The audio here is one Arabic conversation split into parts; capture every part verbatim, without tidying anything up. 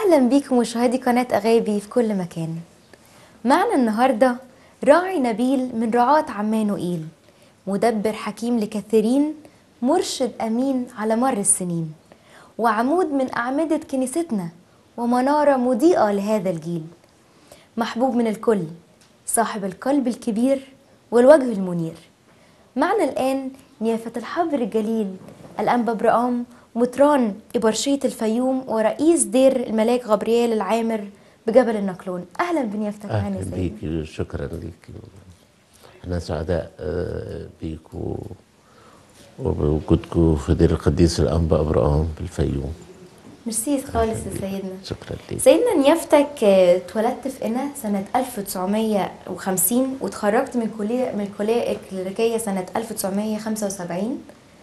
أهلا بيكم مشاهدي قناة أغابي في كل مكان. معنا النهاردة راعي نبيل من رعاة عمانوئيل، مدبر حكيم لكثيرين، مرشد أمين على مر السنين، وعمود من أعمدة كنيستنا، ومنارة مضيئة لهذا الجيل. محبوب من الكل، صاحب القلب الكبير والوجه المنير. معنا الآن نيافة الحبر الجليل الأنبا برقام مطران إبرشية الفيوم ورئيس دير الملاك غبريال العامر بجبل النقلون. أهلا بنيافتك معانا. أهلا بيكي، شكرا ليكي. احنا سعداء بيكوا وبوجودكم في دير القديس الأنبا برقام بالفيوم. ميرسي خالص يا سيدنا. شكرا ليك. سيدنا نيافتك اتولدت في قنا سنة ألف وتسعمية وخمسين، وتخرجت من كلية من الكلية الكليريكية سنة ألف وتسعمية وخمسة وسبعين،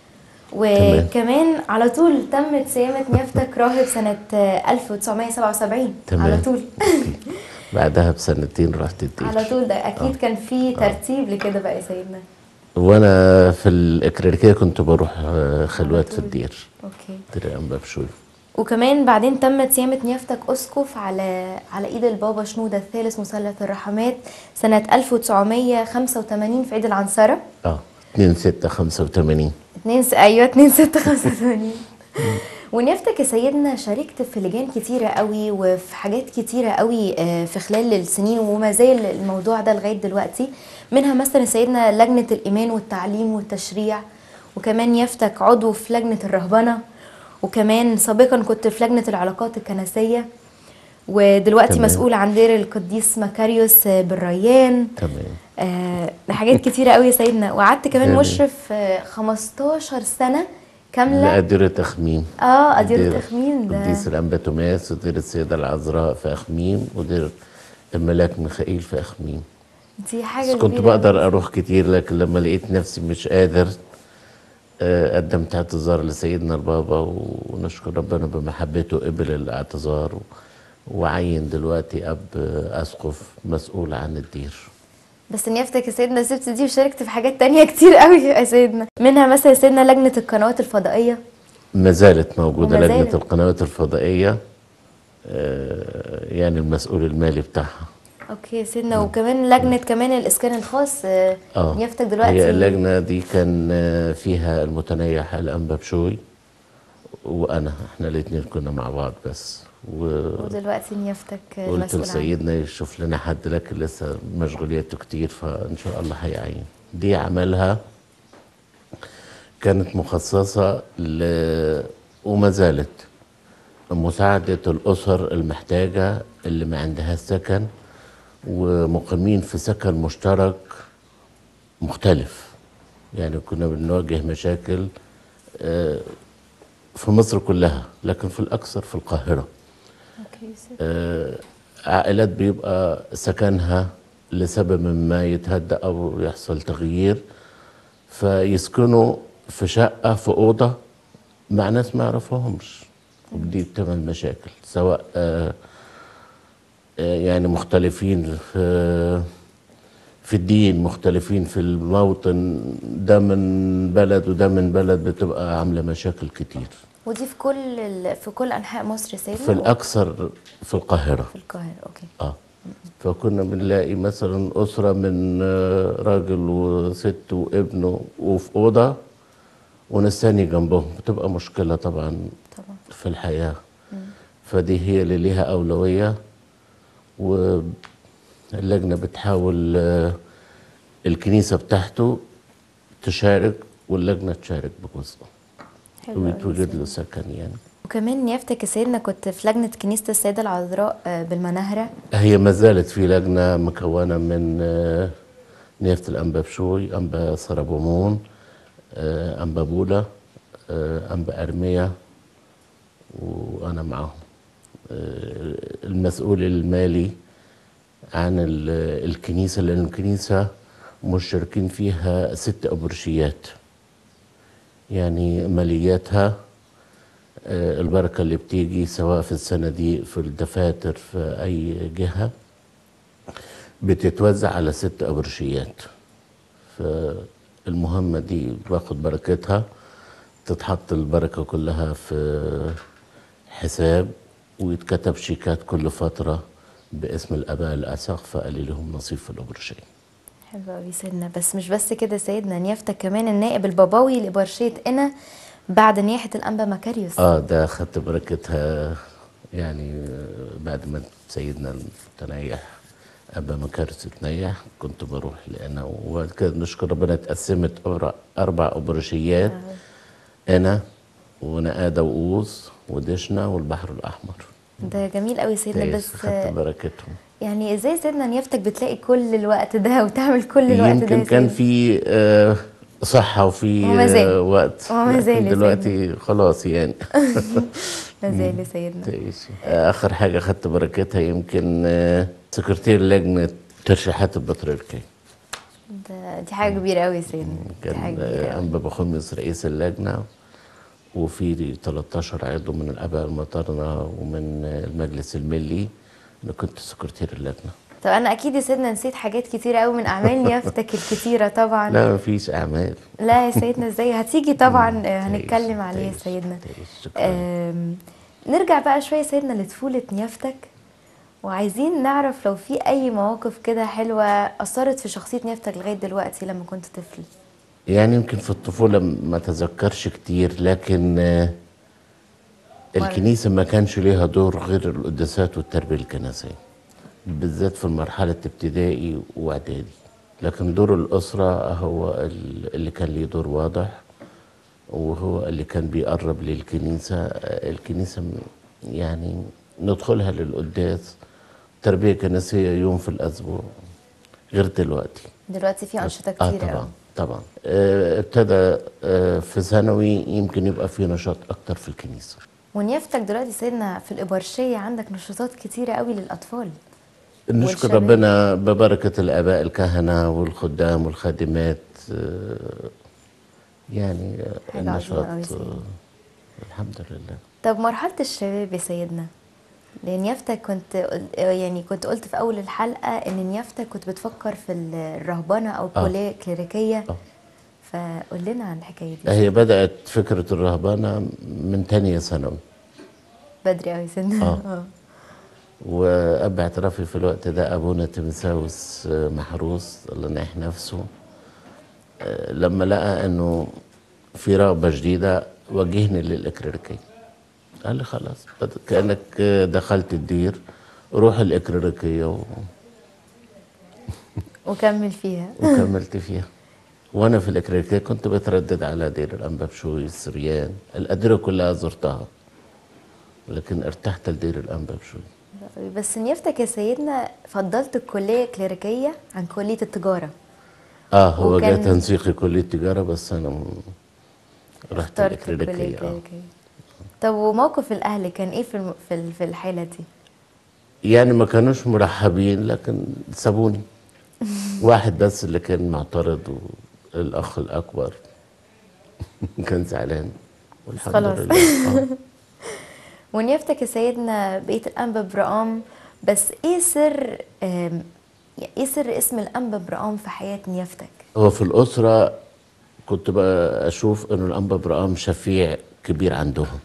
وكمان على طول تمت صيامة نيافتك راهب سنة ألف وتسعمية وسبعة وسبعين. تمام. على طول بعدها بسنتين رحت الدير. على طول. ده أكيد آه. كان في ترتيب آه. لكده بقى يا سيدنا. وأنا في الإكليريكية كنت بروح خلوات في الدير. أوكي. دير الأنبا بشوي. وكمان بعدين تمت صيامة نيافتك أسقف على على إيد البابا شنودة الثالث مثلث الرحمات سنة ألف وتسعمية وخمسة وتمانين في عيد العنصرة. اه اتنين ستة خمسة وتمانين. اتنين س... أيوه اتنين ستة خمسة وتمانين. ونيافتك يا سيدنا شاركت في لجان كتيرة قوي وفي حاجات كتيرة قوي في خلال السنين، وما زال الموضوع ده لغاية دلوقتي. منها مثلا سيدنا لجنة الإيمان والتعليم والتشريع، وكمان نيافتك عضو في لجنة الرهبنة، وكمان سابقا كنت في لجنة العلاقات الكنسية، ودلوقتي تمام. مسؤول عن دير القديس مكاريوس بالريان. تمام. آه حاجات كتيرة قوي يا سيدنا. وقعدت كمان تمام. مشرف خمستاشر سنة كاملة لأديرة تخميم. اه أديرة تخميم ده قديس الأنبا توماس، ودير السيدة العذراء في أخميم، ودير الملاك ميخائيل في أخميم. دي حاجة كنت بقدر أروح كتير، لكن لما لقيت نفسي مش قادر قدمت اعتذار لسيدنا البابا، ونشكر ربنا بمحبته قبل الاعتذار، وعين دلوقتي أب أسقف مسؤول عن الدير. بس نيافتك يا سيدنا سبت دي وشاركت في حاجات تانية كتير قوي يا سيدنا، منها مثلا يا سيدنا لجنة القنوات الفضائية. ما زالت موجودة ومازالت. لجنة القنوات الفضائية، يعني المسؤول المالي بتاعها. اوكي يا سيدنا. وكمان لجنة كمان الإسكان الخاص. اه نيافتك دلوقتي هي اللجنة دي كان فيها المتنيح الأنبا بشوي وأنا، احنا الاتنين كنا مع بعض بس. و... ودلوقتي نيافتك المسؤول. قلت لسيدنا يشوف لنا حد، لكن لسه مشغولياته كتير، فإن شاء الله هيعين. دي عملها كانت مخصصة ل... وما زالت مساعدة الأسر المحتاجة اللي ما عندها سكن، ومقيمين في سكن مشترك مختلف. يعني كنا بنواجه مشاكل في مصر كلها، لكن في الأكثر في القاهرة. آه عائلات بيبقى سكنها لسبب ما يتهدأ أو يحصل تغيير، فيسكنوا في شقة في أوضة مع ناس ما يعرفوهمش، ودي بتعمل مشاكل، سواء آه آه يعني مختلفين في في الدين، مختلفين في الموطن، ده من بلد وده من بلد، بتبقى عاملة مشاكل كتير. ودي في كل ال... في كل أنحاء مصر يا سيدنا؟ في الأكثر في القاهرة. في القاهرة. أوكي. اه فكنا بنلاقي مثلا أسرة من راجل وست وابنه وفي أوضة وناس تاني جنبهم، بتبقى مشكلة طبعا, طبعا. في الحياة. مم. فدي هي اللي ليها أولوية، واللجنة بتحاول الكنيسة بتاعته تشارك واللجنة تشارك بجزء ويتوجد له سكن يعني. وكمان نيافتك يا سيدنا كنت في لجنة كنيسة السيدة العذراء بالمناهرة. هي ما زالت في لجنة مكونة من نيافة الأنبا بشوي، أنبا سربومون، أنبا بولا، أنبا أرمية، وأنا معهم. المسؤول المالي عن الكنيسة، لأن الكنيسة مشتركين فيها ست أبرشيات، يعني مالياتها البركة اللي بتيجي سواء في الصناديق في الدفاتر في أي جهة بتتوزع على ست أبرشيات. فالمهمة دي باخد بركتها، تتحط البركة كلها في حساب ويتكتب شيكات كل فترة باسم الآباء الأساقفة اللي لهم نصيب في الأبرشية. حلو قوي سيدنا. بس مش بس كده سيدنا، نيافتك كمان النائب البابوي لإبرشية قنا بعد نياحة الأنبا مكاريوس. اه ده خدت بركتها يعني بعد ما سيدنا تنيح أبا مكارس تنيح كنت بروح لأنا، وبعد كده نشكر ربنا اتقسمت أربع أربع أبرشيات، أنا ونقادة وقوس ودشنا والبحر الأحمر. ده جميل قوي سيدنا. كويس، بس خدت بركتهم. يعني ازاي سيدنا نيافتك بتلاقي كل الوقت ده وتعمل كل الوقت ده يمكن يا كان سيدنا؟ في آه، صحة وفي وما زال آه، وقت، وما زال لكن يا دلوقتي خلاص يعني. ما زال يا سيدنا. تعيشي. آخر حاجة خدت بركتها يمكن آه، سكرتير لجنة ترشيحات البطريركية. ده دي حاجة كبيرة قوي يا سيدنا، دي حاجة كان كبيرة آه، قوي. أنبا بخمس رئيس اللجنة، وفي تلتاشر عضو من الآباء المطرنة ومن آه، المجلس الملي. أنا كنت سكرتير اللجنة. طب أنا أكيد يا سيدنا نسيت حاجات كتيرة قوي من أعمال نيافتك الكتيرة طبعا. لا مفيش أعمال. لا يا سيدنا ازاي، هتيجي طبعا آه، تعيش هنتكلم عليها يا تعيش سيدنا. تعيش. شكرا. آم، نرجع بقى شوية يا سيدنا لطفولة نيافتك، وعايزين نعرف لو في أي مواقف كده حلوة أثرت في شخصية نيافتك لغاية دلوقتي لما كنت طفل. يعني يمكن في الطفولة ما تذكرش كتير، لكن آه، مرة. الكنيسة ما كانش ليها دور غير القداسات والتربية الكنسية، بالذات في المرحلة ابتدائي واعدادي. لكن دور الأسرة هو ال- اللي كان ليه دور واضح، وهو اللي كان بيقرب للكنيسة. آه، الكنيسة م- يعني ندخلها للقداس تربية كنسية يوم في الأسبوع، غير دلوقتي. دلوقتي في أنشطة اه كتير طبعا قوي. طبعا. آه ابتدى آه في ثانوي يمكن يبقى في نشاط أكتر في الكنيسة. ونيافتك دلوقتي سيدنا في الإبرشية عندك نشاطات كتيرة قوي للأطفال نشكر والشباب. ربنا ببركة الآباء الكهنة والخدام والخادمات. آه، يعني آه، حاجة النشاط عظيمة قوي سيدنا. آه، الحمد لله. طب مرحلة الشباب يا سيدنا، لأن نيافتك كنت قل- يعني كنت قلت في أول الحلقة إن نيافتك كنت بتفكر في الرهبنة أو اه الكلية الكليريكية، اه فقول لنا عن الحكاية دي يا هي سيدنا. بدأت فكرة الرهبنة من تانية ثانوي. بدري قوي سيدنا. اه اه. وأب اعترافي في الوقت ده أبونا تيمساوس آه، محروس الله ينيح نفسه، آه، لما لقى إنه في رغبة جديدة وجهني للإكليريكية. قال لي خلاص بد- كأنك آه، دخلت الدير، روح الإكليريكية و... وكمل فيها. وكملت فيها. وأنا في الإكليريكية كنت بتردد على دير الأنبا بشوي، السريان، الأديرة كلها زرتها، لكن ارتحت لدير الأنبا بشوي. بس نيافتك يا سيدنا فضلت الكلية الكليريكية عن كلية التجارة. اه هو جاء وكان تنسيقي كلية تجارة، بس أنا م- رحت اخترت الكلية الإكليريكية. اه الكليريكية. طب وموقف الأهل كان إيه في الم- في ال- في الحالة دي؟ يعني ما كانوش مرحبين، لكن سابوني. واحد بس اللي كان معترض، والأخ الأكبر كان زعلان، بس والحمد خلاص. لله. اه ونيافتك يا سيدنا بقيت الأنبا برقام، بس إيه سر آم، إيه سر اسم الأنبا برقام في حياة نيافتك؟ هو في الأسرة كنت بقى أشوف إنه الأنبا برقام شفيع كبير عندهم،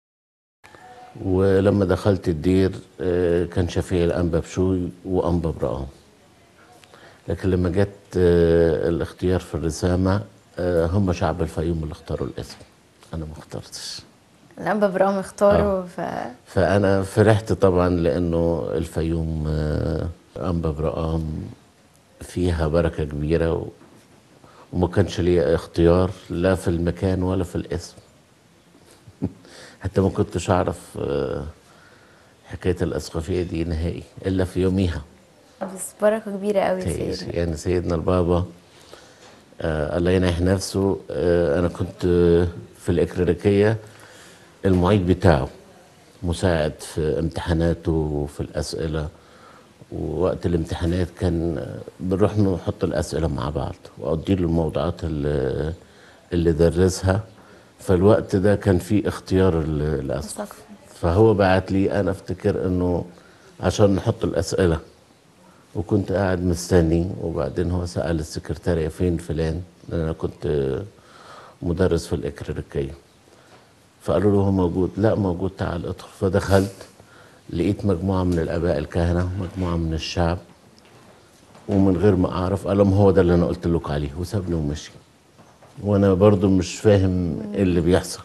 ولما دخلت الدير آه، كان شفيع الأنبا بشوي وأنبا برقام. لكن لما جت آه، الاختيار في الرسامة، آه، هم شعب الفيوم اللي اختاروا الاسم، أنا ما اخترتش. الأنبا برقام اه اختاروا ف فأنا فرحت طبعا لأنه الفيوم آه، أنبا برقام فيها بركة كبيرة، و- وما كانش لي اختيار لا في المكان ولا في الاسم. حتى ما كنتش أعرف آه، حكاية الأسقفية دي نهائي إلا في يوميها. بس بركة كبيرة قوي يا تعيش سيدنا. يعني سيدنا البابا آه الله ينيح نفسه. آه أنا كنت آه، في الإكليريكية المعيد بتاعه، مساعد في امتحاناته وفي الأسئلة. ووقت الامتحانات كان آه، بنروح نحط الأسئلة مع بعض وأدي له الموضوعات اللي, اللي درسها. فالوقت ده كان فيه اختيار ال- الأسقف، أسقف. فهو بعت لي. أنا أفتكر إنه عشان نحط الأسئلة، وكنت قاعد مستني، وبعدين هو سأل السكرتارية فين فلان، لأن أنا كنت آه، مدرس في الإكليريكية. فقالوا له هو موجود، لا موجود، تعال ادخل. فدخلت لقيت مجموعة من الآباء الكهنة ومجموعة من الشعب، ومن غير ما أعرف قال لهم هو ده اللي أنا قلت لكم عليه، وسابني ومشي. وأنا برضو مش فاهم إيه اللي بيحصل.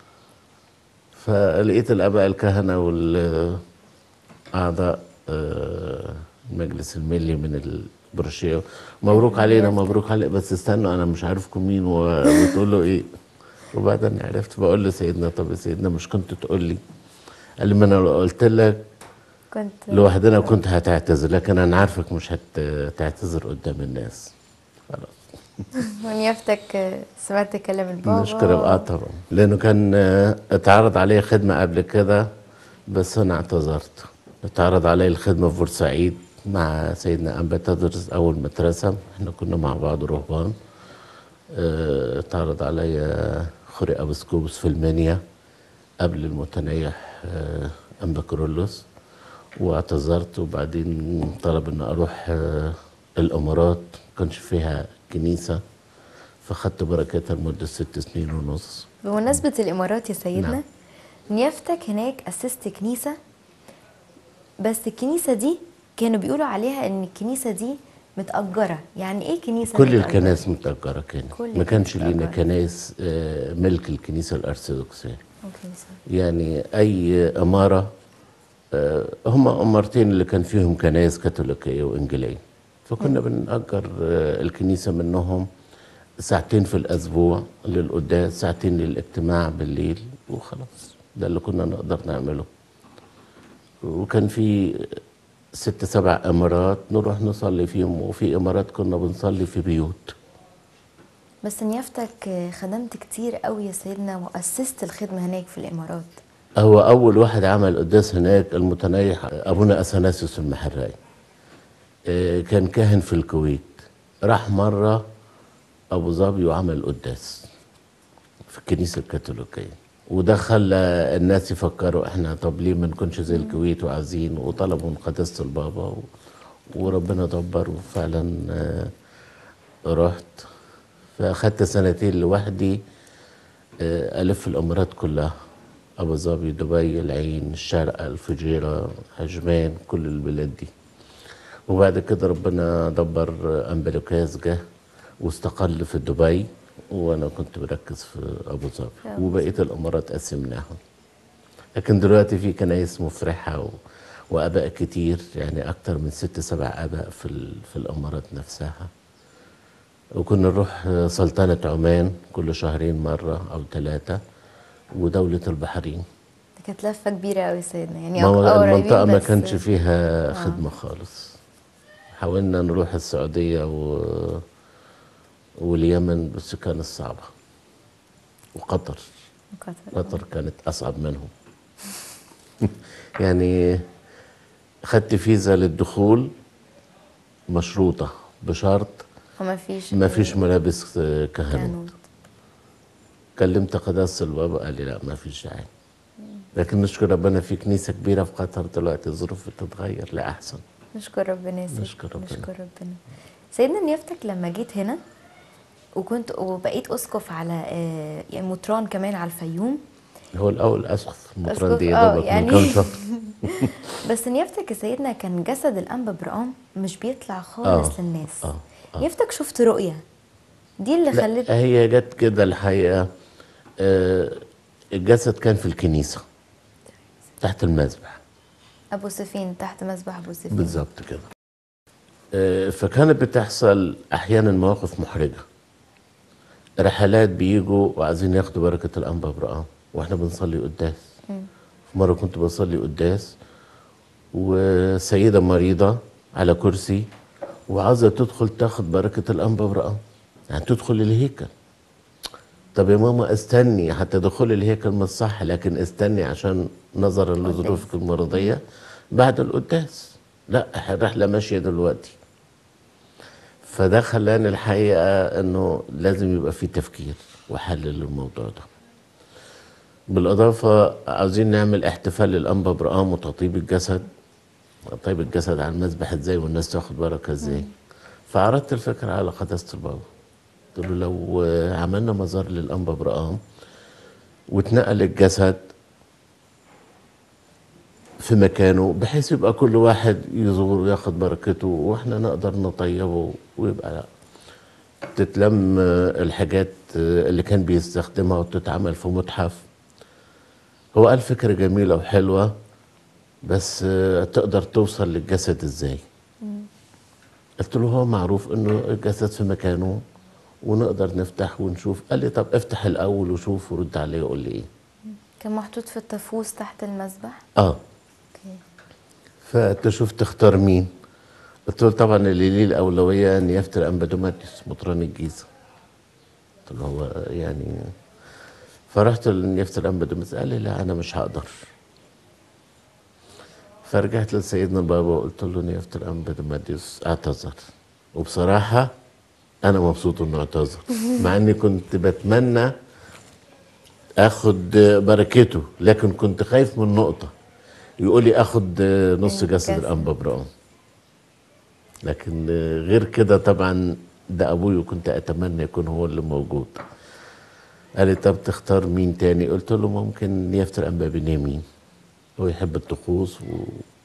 فلقيت الآباء الكهنة والأعضاء المجلس الملي من البروشيه، مبروك علينا مبروك علينا، بس استنوا أنا مش عارفكم مين وبتقول له إيه. وبعدين عرفت، بقول له سيدنا طب يا سيدنا مش كنت تقول لي؟ قال لي ما أنا لو قلت لك كنت لوحدنا كنت هتعتذر، لكن أنا عارفك مش هتعتذر قدام الناس. خلاص. ونيافتك سمعت كلام البابا؟ نشكر اه طبعا، لانه كان اتعرض عليه خدمه قبل كده بس انا اعتذرت. اتعرض علي الخدمه في بورسعيد مع سيدنا انبا تدرس اول مدرسه، احنا كنا مع بعض رهبان. اتعرض علي خوري ابسكوبس في المنيا قبل المتنيح انبا كرولوس، واعتذرت. وبعدين طلب ان اروح الامارات، ما كانش فيها كنيسه، فخدت بركاتها لمدة ست سنين ونص. بمناسبة الإمارات يا سيدنا، نعم. نيافتك هناك أسست كنيسة، بس الكنيسة دي كانوا بيقولوا عليها إن الكنيسة دي متأجرة. يعني إيه كنيسة كل متأجرة؟ الكنائس متأجرة كانت، ما كانش لينا كنائس ملك الكنيسة الأرثوذكسية. يعني أي إمارة، هم إمارتين اللي كان فيهم كنائس كاثوليكية وإنجيلية، فكنا بنأجر الكنيسة منهم ساعتين في الأسبوع للقداس، ساعتين للاجتماع بالليل، وخلاص. ده اللي كنا نقدر نعمله. وكان في ست سبع إمارات نروح نصلي فيهم، وفي إمارات كنا بنصلي في بيوت. بس نيافتك خدمت كتير قوي يا سيدنا، وأسست الخدمة هناك في الإمارات. هو أول واحد عمل قداس هناك المتنيح أبونا أثناسيوس المحراي، كان كاهن في الكويت، راح مرة أبو ظبي وعمل قداس في الكنيسة الكاثوليكية، وده خلى الناس يفكروا احنا طب ليه ما نكونش زي الكويت وعايزين، وطلبوا من قداسة البابا و... وربنا دبر. وفعلا آه رحت، فاخدت سنتين لوحدي آه ألف الإمارات كلها، أبو ظبي، دبي، العين، الشارقة، الفجيرة، عجمان، كل البلاد دي. وبعد كده ربنا دبر أمبلوكاس جه واستقل في دبي، وانا كنت بركز في ابو ظبي، وبقيه الامارات قسمناهم. لكن دلوقتي في كنايس مفرحه و... واباء كتير، يعني اكتر من ست سبع اباء في ال... في الامارات نفسها. وكنا نروح سلطنه عمان كل شهرين مره او ثلاثه، ودوله البحرين. دي كانت لفه كبيره قوي سيدنا، يعني ما المنطقه ما كانش فيها خدمه آه. خالص. حاولنا نروح السعوديه و... واليمن، بس كانت صعبة. وقطر قطر, قطر كانت أصعب منهم. يعني خدت فيزا للدخول مشروطة بشرط وما فيش ما فيش ملابس كهنوت. كهنوت. كلمت قداسة البابا قال لي لا ما فيش داعي. لكن نشكر ربنا في كنيسة كبيرة في قطر دلوقتي الظروف بتتغير لأحسن. نشكر ربنا يا سيدي. نشكر ربنا. نشكر ربنا. سيدنا نيافتك لما جيت هنا وكنت وبقيت اسقف على يعني مطران كمان على الفيوم. هو الاول اسقف مطران دي يا دوبك يعني من كام شهر. بس نيافتك يا سيدنا كان جسد الانبا برقام مش بيطلع خالص آه للناس. اه اه نيافتك شفت رؤيه دي اللي خلت. هي جت كده الحقيقه. آه الجسد كان في الكنيسه تحت المذبح ابو سفين، تحت مذبح ابو سفين بالظبط كده. آه فكانت بتحصل احيانا مواقف محرجه، رحلات بيجوا وعايزين ياخدوا بركه الانبا برقام واحنا بنصلي قداس. مره كنت بصلي قداس وسيده مريضه على كرسي وعايزه تدخل تاخد بركه الانبا برقام، يعني تدخل الهيكل. طب يا ماما استني حتى دخول الهيكل مش صح، لكن استني عشان نظرا لظروفك المرضيه بعد القداس. لا الرحله ماشيه دلوقتي. فده خلاني الحقيقه انه لازم يبقى في تفكير وحل للموضوع ده. بالاضافه عاوزين نعمل احتفال للانبا برقام وتطيب الجسد. طيب الجسد على المذبح ازاي والناس تاخد بركه ازاي؟ فعرضت الفكره على قداسه البابا. قلت له لو عملنا مزار للانبا برقام واتنقل الجسد في مكانه، بحيث يبقى كل واحد يزور وياخد بركته واحنا نقدر نطيبه، ويبقى تتلم الحاجات اللي كان بيستخدمها وتتعمل في متحف. هو قال فكرة جميلة وحلوة، بس تقدر توصل للجسد ازاي؟ قلت له هو معروف انه الجسد في مكانه ونقدر نفتح ونشوف. قال لي طب افتح الاول وشوف ورد عليه وقول لي ايه. كان محطوط في التفوس تحت المسبح. اه اوكي. فتشوف تختار مين. قلت له طبعا اللي ليه الاولويه نيافه الانبا دوماتيوس مطران الجيزه. قلت له هو يعني، فرحت لنيافه الانبا دوماتيوس قال لي لا انا مش هقدر. فرجعت لسيدنا البابا وقلت له نيافه الانبا دوماتيوس اعتذر، وبصراحه انا مبسوط انه اعتذر، مع اني كنت بتمنى اخد بركته، لكن كنت خايف من نقطه يقول لي اخد نص جسد الانبا برام. لكن غير كده طبعا ده ابوي وكنت اتمنى يكون هو اللي موجود. قال لي طب تختار مين تاني؟ قلت له ممكن نيافه الانبا بنيامين، هو يحب الطقوس و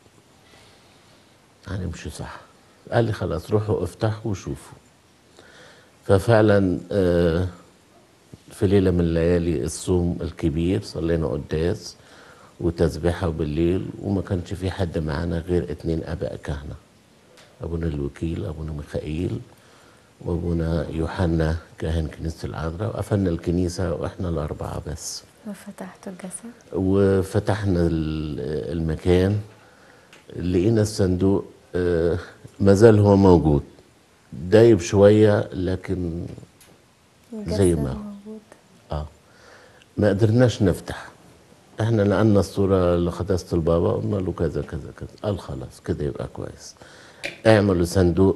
هنمشي صح. قال لي خلاص روحوا افتحوا وشوفوا. ففعلا آه في ليله من الليالي الصوم الكبير صلينا قداس وتسبيحه بالليل، وما كانش في حد معانا غير اتنين اباء كهنه، ابونا الوكيل ابونا ميخائيل وابونا يوحنا كاهن كنيسه العذراء، وقفلنا الكنيسه واحنا الاربعه بس. وفتحتوا الجسد. وفتحنا المكان، لقينا الصندوق آه ما زال هو موجود، دايب شويه لكن زي ما هو. موجود. اه ما قدرناش نفتح. احنا نقلنا الصوره لقداسه البابا قلنا له كذا كذا كذا، قال خلاص كده يبقى كويس، اعملوا صندوق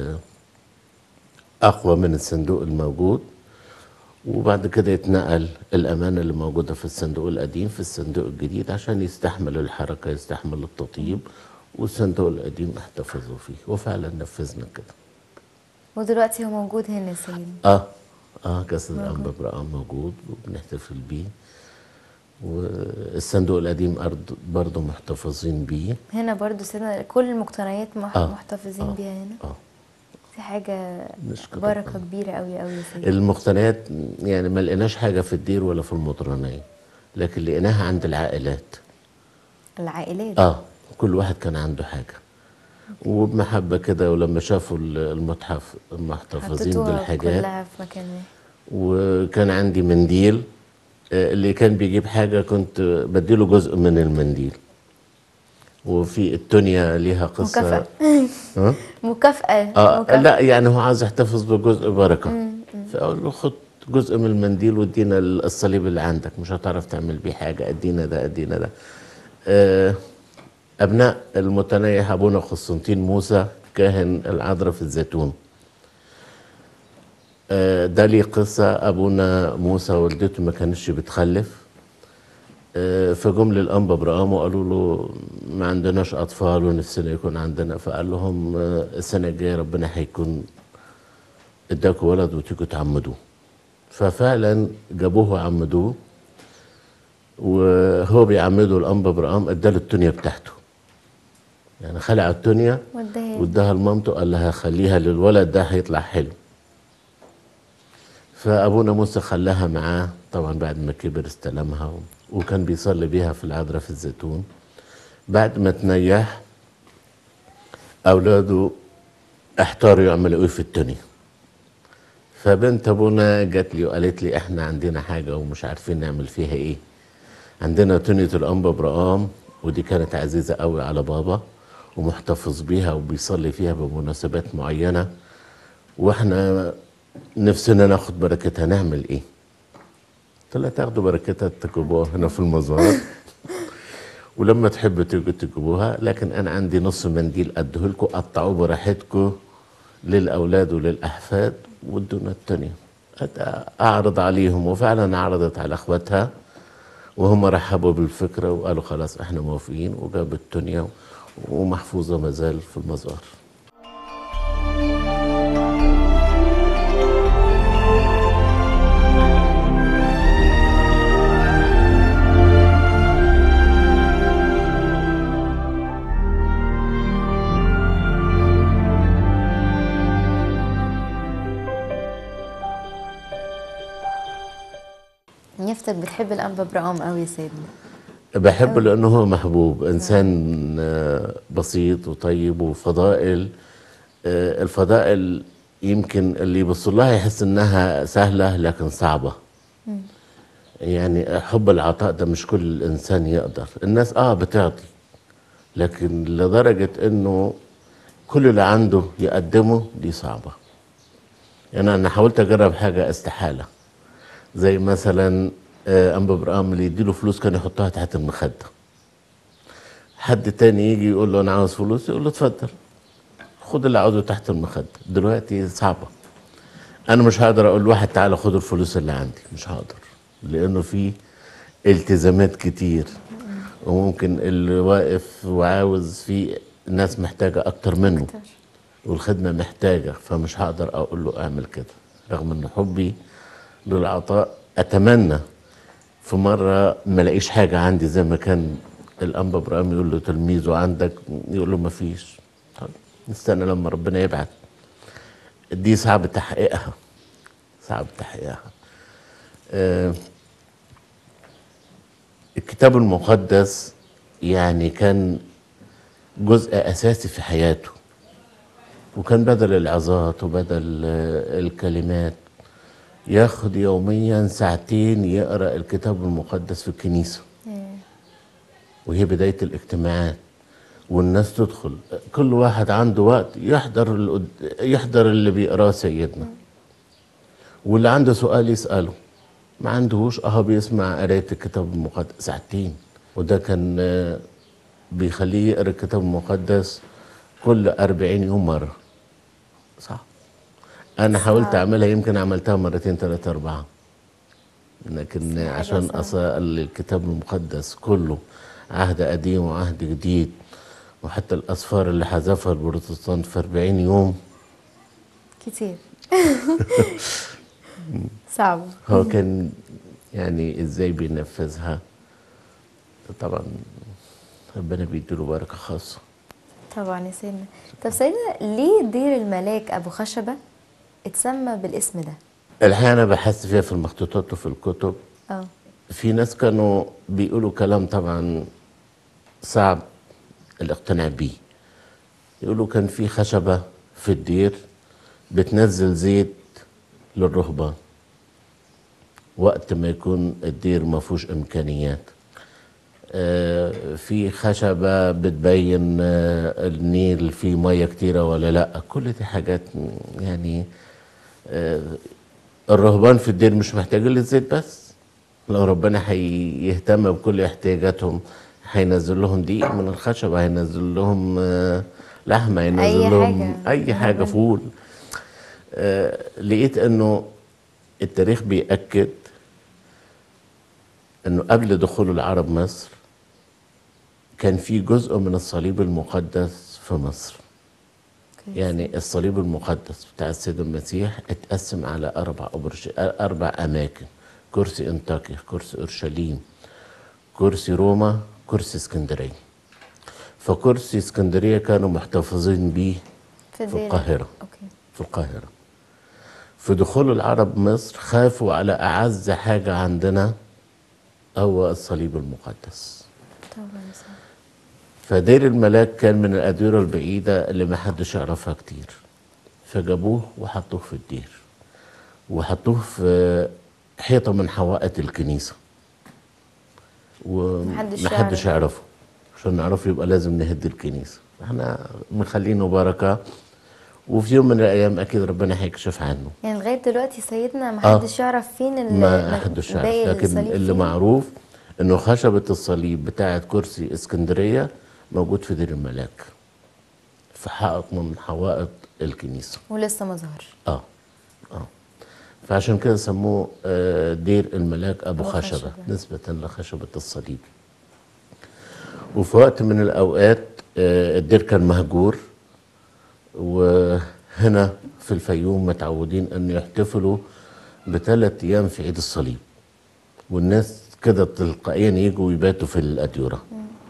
اقوى من الصندوق الموجود، وبعد كده يتنقل الامانه اللي موجوده في الصندوق القديم في الصندوق الجديد عشان يستحمل الحركه يستحمل التطيب، والصندوق القديم احتفظوا فيه، وفعلا نفذنا كده. ودلوقتي هو موجود هنا يا سيدي. اه اه جسد الانبا برام موجود وبنحتفل بيه، والصندوق القديم برضه محتفظين بيه هنا برضه سيدنا. كل المقتنيات مح آه محتفظين آه بيها هنا. اه دي حاجه نشكر بركه ربنا. كبيره قوي قوي يا سيدي. المقتنيات يعني ما لقيناش حاجه في الدير ولا في المطرانيه، لكن لقيناها عند العائلات. العائلات. اه كل واحد كان عنده حاجه وبمحبه كده، ولما شافوا المتحف محتفظين بالحاجات كلها في مكان واحد. وكان عندي منديل، اللي كان بيجيب حاجه كنت بديله جزء من المنديل. وفي التونيا ليها قصه مكافأة. ها؟ مكافأة. آه مكافأة. لا يعني هو عايز يحتفظ بجزء بركه، فاقول له خد جزء من المنديل وادينا الصليب اللي عندك، مش هتعرف تعمل بيه حاجه، ادينا ده ادينا ده. آه ابناء المتنيح ابونا قسطنطين موسى كاهن العذراء في الزيتون، آه ده ليه قصه. ابونا موسى والدته ما كانتش بتخلف، فجم للانبا برام وقالوا له ما عندناش اطفال ونفسنا يكون عندنا، فقال لهم السنه الجايه ربنا هيكون اداكوا ولد وتيجوا تعمدوه. ففعلا جابوه وعمدوه، وهو بيعمده الانبا برام اداله التونيا بتاعته، يعني خلع التونيا واداها لمامته، قال لها خليها للولد ده هيطلع حلو. فابونا موسى خلاها معاه طبعا بعد ما كبر استلمها، وكان بيصلي بيها في العذراء في الزيتون. بعد ما تنيح اولاده احتاروا يعملوا ايه في التونيا، فبنت ابونا جات لي وقالت لي احنا عندنا حاجه ومش عارفين نعمل فيها ايه. عندنا تونية الانبا برام، ودي كانت عزيزه قوي على بابا ومحتفظ بيها وبيصلي فيها بمناسبات معينه، واحنا نفسنا ناخد بركتها، نعمل ايه؟ قلت لها تاخدوا بركتها تجيبوها هنا في المزار ولما تحبوا تيجوا تجيبوها، لكن انا عندي نص منديل اديهولكم قطعوه براحتكم للاولاد وللاحفاد وادونا التانية. اعرض عليهم، وفعلا عرضت على اخواتها وهم رحبوا بالفكره وقالوا خلاص احنا موافقين، وجابوا التانية ومحفوظه مازال في المزار. بتحب الانبا برام قوي يا سيدنا. بحبه لأنه هو محبوب، إنسان آه، بسيط وطيب وفضائل. آه، الفضائل يمكن اللي يبص لها يحس إنها سهلة لكن صعبة. يعني حب العطاء ده مش كل الإنسان يقدر. الناس آه بتعطي، لكن لدرجة إنه كل اللي عنده يقدمه دي صعبة. يعني أنا حاولت أجرب حاجة استحالة، زي مثلا آه، أنبا برام اللي يديله فلوس كان يحطها تحت المخدة. حد تاني يجي يقول له أنا عاوز فلوس، يقول له اتفضل خد اللي عاوزه تحت المخدة. دلوقتي صعبة. أنا مش هقدر أقول لواحد تعالى خد الفلوس اللي عندي، مش هقدر، لأنه في التزامات كتير، وممكن اللي واقف وعاوز في ناس محتاجة أكتر منه أكتر. والخدمة محتاجة، فمش هقدر أقول له أعمل كده. رغم أن حبي للعطاء أتمنى في مرة ما لاقيش حاجة عندي، زي ما كان الأنبا إبراهيم يقول له تلميذه عندك، يقول له ما فيش. طيب نستنى لما ربنا يبعت. دي صعب تحقيقها، صعب تحقيقها. آه الكتاب المقدس يعني كان جزء أساسي في حياته، وكان بدل العظات وبدل آه، الكلمات ياخد يوميا ساعتين يقرأ الكتاب المقدس في الكنيسة، وهي بداية الاجتماعات، والناس تدخل كل واحد عنده وقت يحضر القد- يحضر اللي بيقراه سيدنا، واللي عنده سؤال يسأله، ما عندهوش اهو بيسمع قراية الكتاب المقدس ساعتين. وده كان آه، بيخليه يقرأ الكتاب المقدس كل أربعين يوم مرة. صح. أنا حاولت صعب. أعملها، يمكن عملتها مرتين ثلاثة أربعة، لكن بس حاجة عشان صعبة. أصل الكتاب المقدس كله عهد قديم وعهد جديد، وحتى الأسفار اللي حذفها البروتستانت في أربعين يوم، كتير. صعبة. هو كان يعني إزاي بينفذها؟ طبعا ربنا بيديله بركة خاصة. طبعا يا سيدنا. طب سيدنا، ليه دير الملاك ابو خشبة اتسمى بالاسم ده؟ الحقيقة أنا بحثت فيها في المخطوطات وفي الكتب. اه. في ناس كانوا بيقولوا كلام طبعا صعب الاقتناع بيه. يقولوا كان في خشبة في الدير بتنزل زيت للرهبان وقت ما يكون الدير ما فيهوش إمكانيات. آه، في خشبة بتبين آه، النيل فيه مية كتيرة ولا لأ. كل دي حاجات يعني آه، الرهبان في الدير مش محتاجين للزيت بس. لو ربنا هيهتم بكل احتياجاتهم هينزل لهم دقيق من الخشبة، هينزل لهم آه، لحمة، هينزل اي لهم حاجة أي من حاجة، ربنا. فول. آه، لقيت إنه التاريخ بيأكد إنه قبل دخول العرب مصر كان في جزء من الصليب المقدس في مصر. أوكي. يعني الصليب المقدس بتاع السيد المسيح اتقسم على أربع أبرج أربع أماكن: كرسي أنطاكيا، كرسي أورشليم، كرسي روما، كرسي اسكندرية. فكرسي اسكندرية كانوا محتفظين بيه في في دير. القاهرة. اوكي. في القاهرة في دخول العرب مصر خافوا على أعز حاجة عندنا هو الصليب المقدس. طبعا يا سيدنا. فدير الملاك كان من الأديرة البعيدة اللي ما حدش يعرفها كتير، فجابوه وحطوه في الدير، وحطوه في حيطة من حوائط الكنيسة، محدش ومحدش يعرف. يعرفه. عشان نعرفه يبقى لازم نهد الكنيسة. احنا مخلينه بركة، وفي يوم من الأيام أكيد ربنا هيكشف عنه. يعني لغاية دلوقتي سيدنا اه محدش يعرف فين ال- ما م- حدش يعرف، باقي لكن الصليب اللي فين. معروف انه خشبة الصليب بتاعت كرسي اسكندرية موجود في دير الملاك، في حائط من حوائط الكنيسة. ولسه ما ظهرش. اه اه فعشان كده سموه آه، دير الملاك أبو أبو خشبة، خشبة. نسبة لخشبة الصليب. وفي وقت من الأوقات آه، الدير كان مهجور، وهنا في الفيوم متعودين أن يحتفلوا بثلاث أيام في عيد الصليب، والناس كده تلقائيا يجوا يباتوا في الأديرة.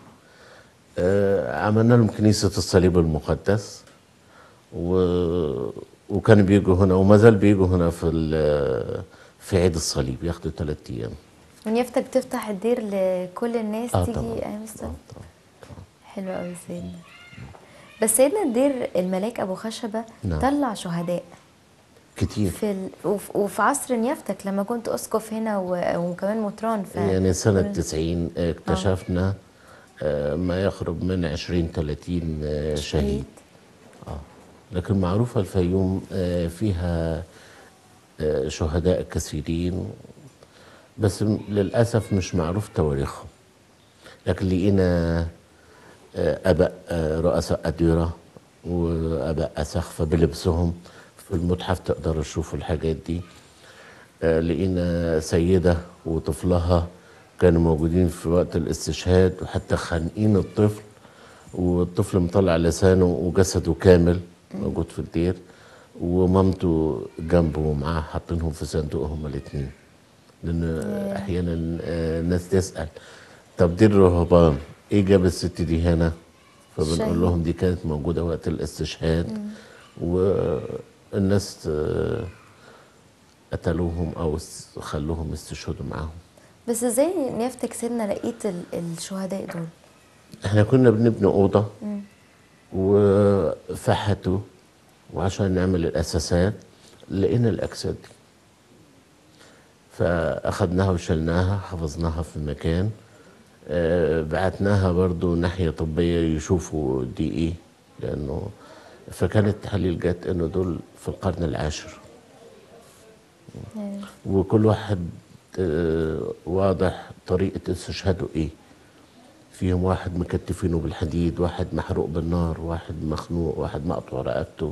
آه، عملنا لهم كنيسة الصليب المقدس، و... وكانوا بيجوا هنا وما زال بيجوا هنا في ال... في عيد الصليب ياخدوا ثلاث أيام. ونيافتك بتفتح الدير لكل الناس اه تيجي طبعا ايام اه الصلاه؟ طبعا. حلو قوي سيدنا. بس سيدنا الدير الملاك ابو خشبه نعم. طلع شهداء كتير. في ال... وف... وفي عصر نيافتك لما كنت اسقف هنا و... وكمان مطران ف يعني سنة كل- تسعين اه اكتشفنا آه، ما يقرب من عشرين تلاتين آه، شهيد. شهيد. اه لكن معروفة الفيوم آه، فيها آه، شهداء كثيرين، بس م- للأسف مش معروف تواريخهم. لكن لقينا آه، آباء آه، رؤساء أديرة وآباء أساقفة بلبسهم في المتحف، تقدروا تشوفوا الحاجات دي. آه، لقينا سيدة وطفلها كانوا موجودين في وقت الاستشهاد، وحتى خانقين الطفل، والطفل مطلع لسانه وجسده كامل موجود في الدير، ومامته جنبه ومعاه حاطينهم في صندوق هما الاتنين. لأن ياه. أحيانا آه، الناس تسأل طب دي الرهبان إيه جاب الست دي هنا؟ فبنقول شهيد. لهم دي كانت موجودة وقت الاستشهاد، والناس آه، قتلوهم أو است- خلوهم يستشهدوا معاهم. بس ازاي نيافتك سيدنا لقيت ال... الشهداء دول؟ احنا كنا بنبني أوضة وفحتوا، وعشان نعمل الأساسات لقينا الأجساد دي، فأخدناها وشلناها حفظناها في مكان. آه، بعتناها برضو ناحية طبية يشوفوا دي ايه، لأنه فكانت التحاليل جت انه دول في القرن العاشر، ياه. وكل واحد آه، واضح طريقة استشهاده ايه. فيهم واحد مكتفينه بالحديد، واحد محروق بالنار، واحد مخنوق، واحد مقطوع رقبته.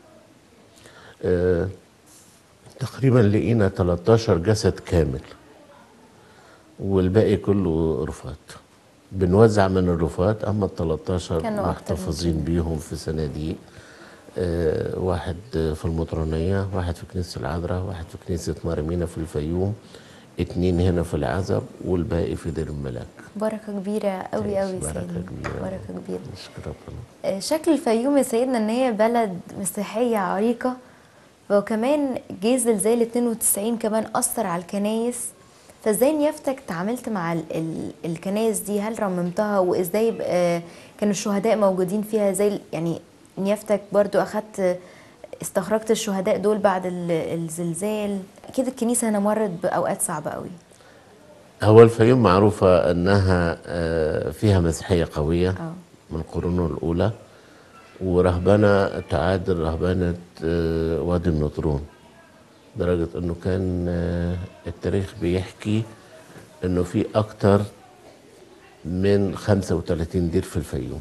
آه، تقريبا لقينا تلتاشر جسد كامل، والباقي كله رفات. بنوزع من الرفات، اما ال تلتاشر كانوا اكتر من محتفظين كده. بيهم في صناديق. آه، واحد في المطرانية، واحد في كنيسة العذراء، واحد في كنيسة مريمينا في الفيوم، اتنين هنا في العزب، والباقي في دير الملاك. بركه كبيره قوي تعيش قوي بركة سيدنا. كبيرة. بركه كبيره. نشكر ربنا. آه، شكل الفيوم يا سيدنا ان هي بلد مسيحيه عريقه، وكمان جه زلزال اتنين وتسعين كمان اثر على الكنايس. فازاي نيافتك تعاملت مع ال ال الكنايس دي؟ هل رممتها؟ وازاي آه، كانوا الشهداء موجودين فيها؟ زي يعني نيافتك برضو اخدت استخرجت الشهداء دول بعد ال- الزلزال. اكيد الكنيسه هنا مرت باوقات صعبه قوي. هو الفيوم معروفة انها آه، فيها مسيحية قوية اه من القرون الأولى، ورهبنة تعادل رهبنة آه، وادي النطرون، لدرجة انه كان آه، التاريخ بيحكي انه في اكتر من خمسة وتلاتين دير في الفيوم.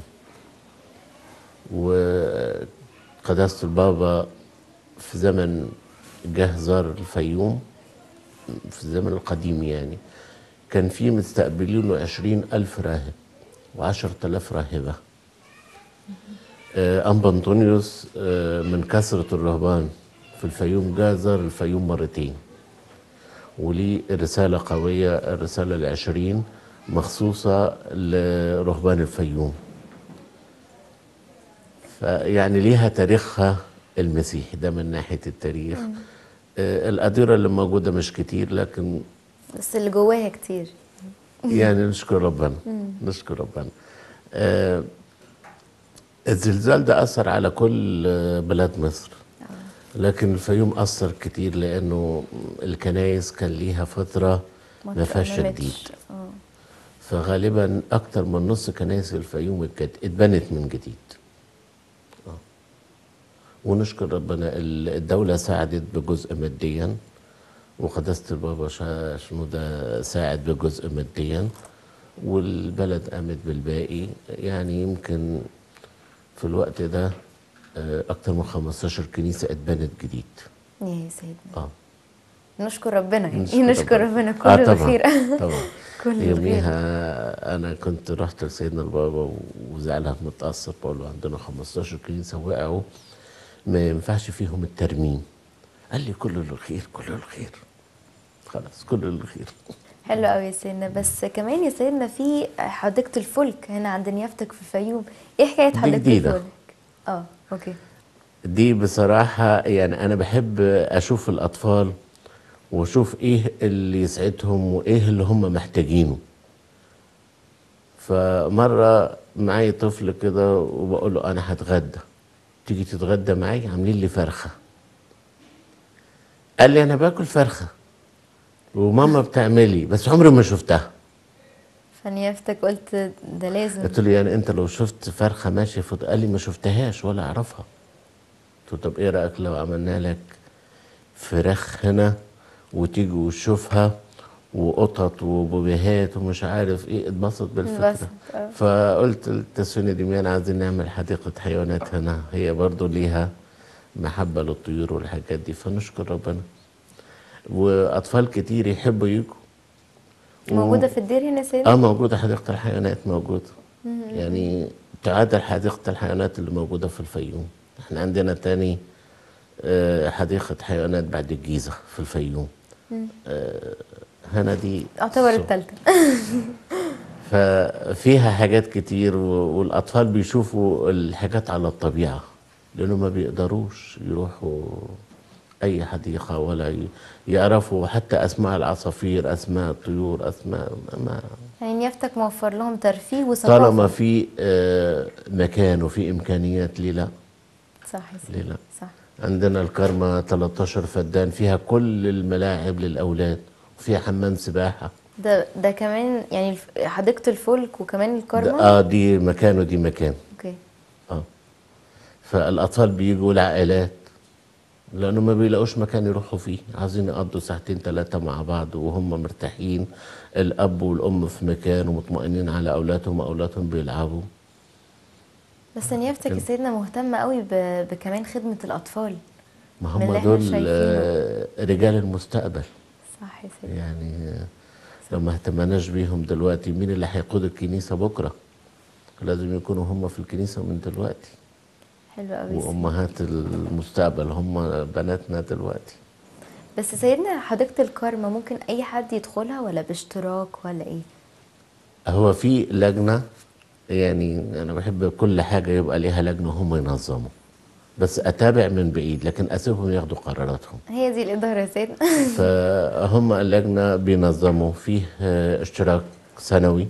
وقداسة البابا في زمن جه زار الفيوم في الزمن القديم، يعني كان في مستقبلينه عشرين ألف راهب وعشر تلاف راهبة. آه، أنبا أنطونيوس آه، من كثرة الرهبان في الفيوم جه زار الفيوم مرتين، وليه رسالة قوية، الرسالة العشرين مخصوصة لرهبان الفيوم. فيعني ليها تاريخها المسيحي ده من ناحية التاريخ. آه، الأديرة اللي موجودة مش كتير، لكن بس اللي جواها كتير. يعني نشكر ربنا. نشكر ربنا. آه، الزلزال ده أثر على كل آه، بلاد مصر، لكن الفيوم أثر كتير لأنه الكنايس كان ليها فترة ما فيهاش تجديد، اترممتش. اه فغالبا أكتر من نص كنايس الفيوم اتجد- اتبنت من جديد. آه. ونشكر ربنا ال- الدولة ساعدت بجزء ماديا، وقداسة البابا شا- شنودة ساعد بجزء ماديا، والبلد قامت بالباقي. يعني يمكن في الوقت ده آه، أكتر من خمستاشر كنيسة اتبنت جديد. يا سيدنا. اه نشكر ربنا يعني نشكر نشكر ربنا. ربنا اه كل طبعا الخير. طبعا. كل الخير. يوميها انا كنت رحت لسيدنا البابا وزعلها متاثر، بقول له عندنا خمستاشر كنيسه وقعوا ما ينفعش فيهم الترميم. قال لي كل الخير كل الخير، خلاص كل الخير. حلو قوي يا سيدنا. بس كمان يا سيدنا في حديقة الفلك هنا عند نيافتك في الفيوم. ايه حكاية دي حديقة جديدة. الفلك؟ اه اوكي. دي بصراحة يعني أنا بحب أشوف الأطفال واشوف ايه اللي يسعدهم وايه اللي هم محتاجينه. فمره معايا طفل كده وبقول له انا هتغدى، تيجي تتغدى معايا؟ عاملين لي فرخه. قال لي انا باكل فرخه وماما بتعملي بس عمري ما شفتها. فنيافتك قلت ده لازم. قلت له يعني انت لو شفت فرخه ماشيه في، قال لي ما شفتهاش ولا اعرفها. قلت له طب ايه رايك لو عملنا لك فراخ هنا وتيجي وتشوفها، وقطط وبوبيهات ومش عارف ايه، اتبسط بالفكره. انبسط، اه. فقلت لتسوني دميان عايزين نعمل حديقه حيوانات هنا، هي برضو ليها محبه للطيور والحاجات دي، فنشكر ربنا. واطفال كتير يحبوا يجوا. موجودة في الدير هنا يا اه سيدنا؟ موجوده حديقه الحيوانات موجوده، يعني تعادل حديقه الحيوانات اللي موجوده في الفيوم. احنا عندنا تاني آه، حديقه حيوانات بعد الجيزه في الفيوم. آه، هنا دي اعتبر الصغر. التالتة. ففيها حاجات كتير و- والأطفال بيشوفوا الحاجات على الطبيعة، لأنه ما بيقدروش يروحوا أي حديقة ولا ي- يعرفوا حتى أسماء العصافير، أسماء الطيور، أسماء ما. يعني نيافتك موفر لهم ترفيه وثقافة. طالما في آه، مكان وفي إمكانيات، ليه لا؟ صح يا ليه سيدي، لا؟ صح. عندنا الكرمة تلتاشر فدان، فيها كل الملاعب للأولاد وفيها حمام سباحة. ده ده كمان يعني الف- حديقة الفلك وكمان ده الكرمة. اه دي مكان ودي مكان. اوكي. اه فالأطفال بيجوا العائلات لأنه ما بيلاقوش مكان يروحوا فيه، عايزين يقضوا ساعتين ثلاثة مع بعض وهم مرتاحين، الأب والأم في مكان ومطمئنين على أولادهم وأولادهم بيلعبوا. بس نيافتك يا سيدنا مهتمة قوي ب- بكمان خدمة الأطفال. ما من هم اللي احنا دول شايفينه. آه، رجال المستقبل. صح يا سيدنا. يعني آه، لو ما اهتمناش بيهم دلوقتي، مين اللي هيقود الكنيسة بكرة؟ لازم يكونوا هم في الكنيسة من دلوقتي. حلو قوي يا سيدنا. وأمهات المستقبل هم بناتنا دلوقتي. بس سيدنا حديقة الكرمة ممكن أي حد يدخلها ولا باشتراك ولا إيه؟ هو في لجنة، يعني أنا بحب كل حاجة يبقى ليها لجنة هم ينظموا، بس أتابع من بعيد لكن أسيبهم ياخدوا قراراتهم. هي دي الإدارة يا سيدنا. فهم اللجنة بينظموا فيه آه، اشتراك سنوي،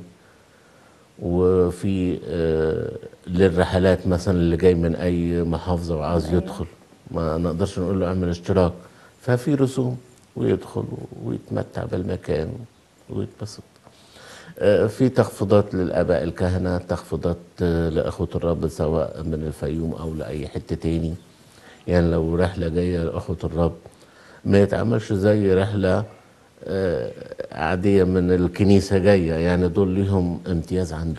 وفي آه، للرحلات مثلا اللي جاي من أي محافظة وعاوز أيوة. يدخل، ما نقدرش نقول له اعمل اشتراك، ففي رسوم ويدخل ويتمتع بالمكان ويتبسط. آه، في تخفيضات للآباء الكهنة، تخفيضات آه، لأخوة الرب سواء من الفيوم أو لأي حتة تاني. يعني لو رحلة جاية لأخوة الرب ما يتعملش زي رحلة آه، عادية من الكنيسة جاية، يعني دول ليهم امتياز عنده.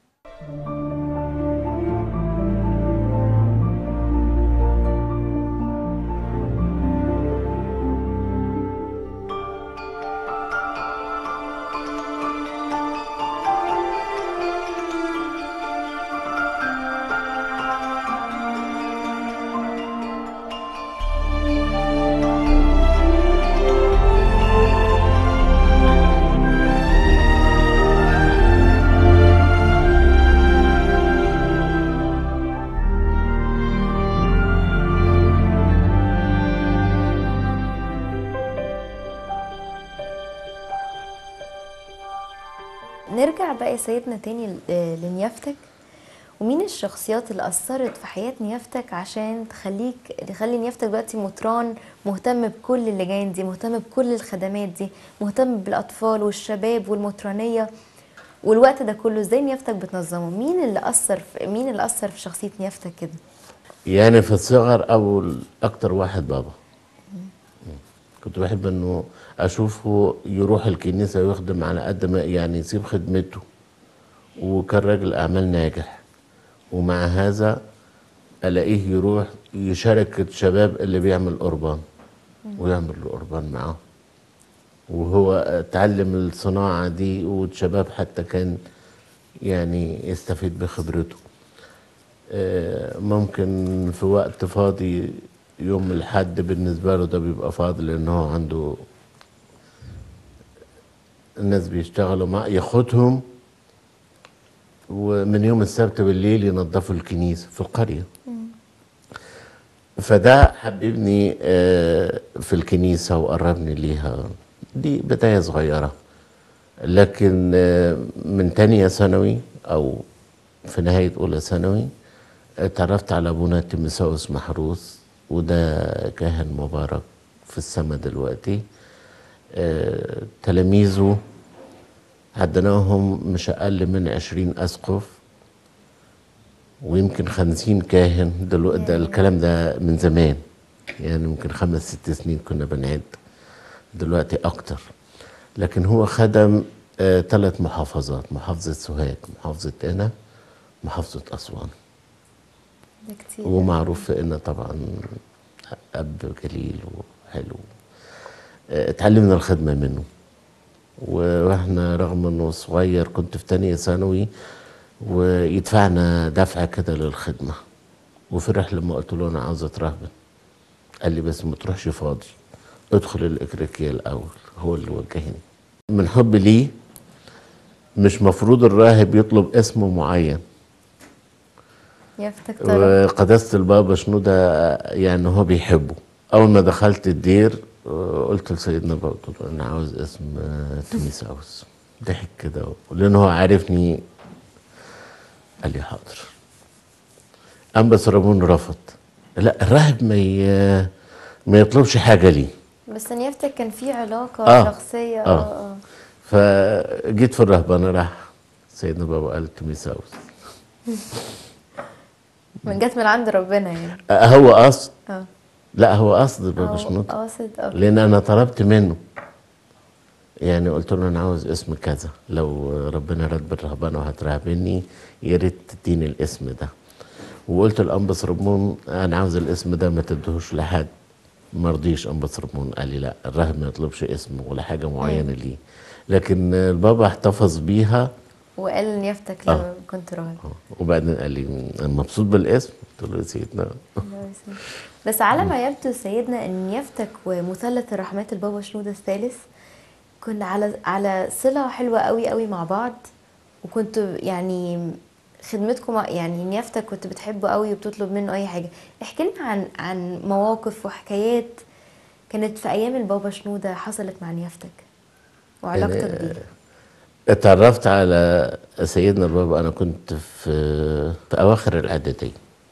نرجع بقى يا سيدنا تاني ل- لنيافتك. ومين الشخصيات اللي أثرت في حياة نيافتك عشان تخليك تخلي نيافتك دلوقتي مطران مهتم بكل اللجان دي، مهتم بكل الخدمات دي، مهتم بالأطفال والشباب والمطرانية والوقت ده كله؟ ازاي نيافتك بتنظمه؟ مين اللي أثر في مين اللي أثر في شخصية نيافتك كده؟ يعني في الصغر أول أكتر واحد بابا. كنت بحب إنه أشوفه يروح الكنيسة ويخدم على قد ما يعني يسيب خدمته، وكان راجل أعمال ناجح، ومع هذا ألاقيه يروح يشارك الشباب اللي بيعمل قربان ويعمل القربان معاهم، وهو اتعلم الصناعة دي، والشباب حتى كان يعني يستفيد بخبرته. آه، ممكن في وقت فاضي يوم الحد بالنسبة له ده بيبقى فاضي لأن هو عنده الناس بيشتغلوا معاه، ياخدهم ومن يوم السبت بالليل ينظفوا الكنيسة في القرية. فده حببني آه، في الكنيسة وقربني ليها. دي بداية صغيرة. لكن آه، من تانية ثانوي أو في نهاية أولى ثانوي اتعرفت على أبونا تيمساوس محروس، وده كاهن مبارك في السما دلوقتي. آه، تلاميذه عدناهم مش أقل من عشرين أسقف ويمكن خمسين كاهن. دلوقتي ده الكلام ده من زمان، يعني ممكن خمس ست سنين كنا بنعد، دلوقتي أكتر. لكن هو خدم آه ثلاث محافظات، محافظة سوهاج، محافظة قنا، محافظة أسوان. ده كتير. ومعروف في قنا طبعا أب جليل وحلو. آه اتعلمنا الخدمة منه. واحنا رغم انه صغير، كنت في تانية ثانوي، ويدفعنا دفعة كده للخدمة. وفرح لما قلت له انا عاوز اترهبن. قال لي بس ما تروحش فاضي، ادخل الإكريكية الأول. هو اللي وجهني من حب ليه. مش مفروض الراهب يطلب اسم معين. يفتك طلب. وقداسة البابا شنودة يعني هو بيحبه. أول ما دخلت الدير آه، قلت لسيدنا بابا، قلت له أنا عاوز اسم آه، تيمساوس. ضحك كده لأن هو عارفني. قال لي حاضر. أنبا سرابون رفض. لا، الراهب ما ي... ما يطلبش حاجة ليه. بس نيافتك كان في علاقة آه. شخصية. آه. اه اه فجيت في الرهبنة، راح سيدنا بابا قال تيمساوس. من جت من عند ربنا يعني. آه، هو قصد. اه لا، هو قصد بابا اه شنودة. قاصد. اه لأن أنا طلبت منه، يعني قلت له أنا عاوز اسم كذا، لو ربنا رد بالرهبنة وهترهبني يا ريت تديني الاسم ده. وقلت لأنبس رمون أنا عاوز الاسم ده ما تدهوش لحد. ما رضيش أنبس رمون، قال لي لا، الراهب ما يطلبش اسم ولا حاجة معينة ليه. لكن البابا احتفظ بيها. وقال نيافتك آه. لما كنت راهب. آه. وبعدين قال لي أنا مبسوط بالاسم. قلت له يا سيدنا. الله يسلمك. بس على ما يبدو سيدنا ان نيافتك ومثلث الرحمات البابا شنودة الثالث كنا على على صلة حلوة قوي قوي مع بعض. وكنت يعني خدمتكم يعني نيافتك كنت بتحبه قوي وبتطلب منه اي حاجة. احكي لنا عن عن مواقف وحكايات كانت في ايام البابا شنودة حصلت مع نيافتك وعلاقتك بيه. اتعرفت على سيدنا البابا، أنا كنت في في أواخر الإعدادية،